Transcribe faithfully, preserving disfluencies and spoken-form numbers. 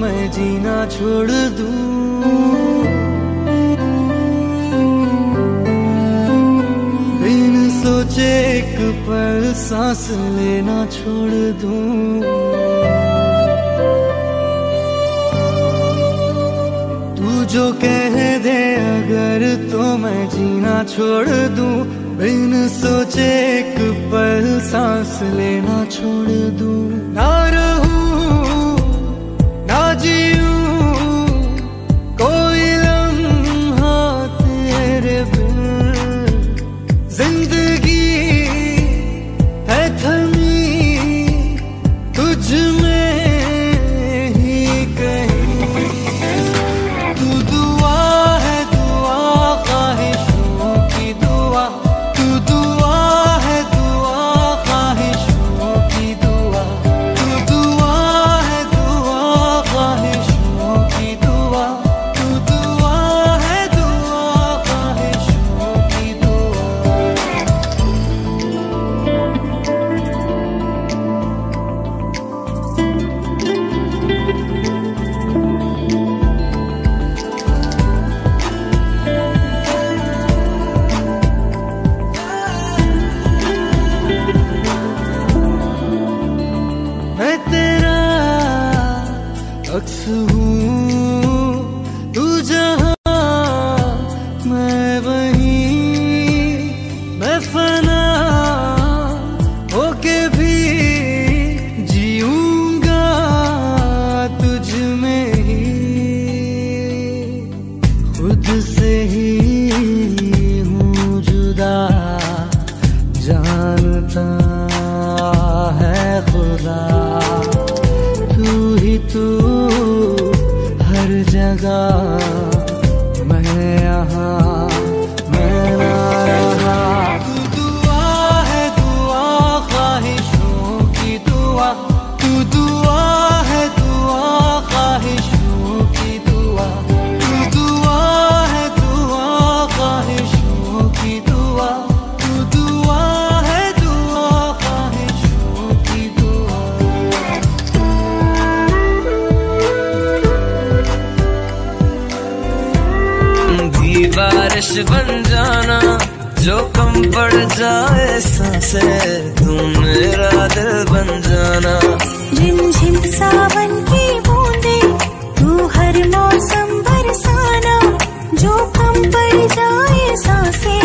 मैं जीना छोड़ दूं। बिन सोचे एक पल सांस लेना छोड़ दूं। तू जो कह दे अगर तो मैं जीना छोड़ दूं। बिन सोचे एक पल सांस लेना छोड़ दूं। ना रहूं ना जीऊं कोई लम्हा तेरे बिन। जिंदगी है थमी तुझ में ही कहीं। तू दुआ है दुआ ख्वाहिशों की दुआ। तू दुआ है दुआ ख्वाहिशों की दुआ। तू दुआ है दुआ ख्वाहिशों की दुआ। तू दुआ है दुआ ख्वाहिशों की दुआ। मैं तेरा अक्स हूँ तू जहाँ मैं वहीं। मैं फना होके भी जीऊंगा तुझ में ही। खुद से ही हूँ जुदा जानता है खुदा। तू ही तू हर जगह मैं यहाँ मैं ना रहा। तू दुआ है दुआ ख्वाहिशों की दुआ। तू दुआ है दुआ ख्वाहिशों की दुआ। तू दुआ है दुआ ख्वाहिशों की दुआ। तू दुआ है दुआ ख्वाहिशों की दुआ। बारिश बन जाना जो कम पड़ जाए सांसें। तू मेरा दिल बन जाना। रिमझिम सावन की बूंदे तू हर मौसम बरसाना। जो कम पड़ जाए सांसें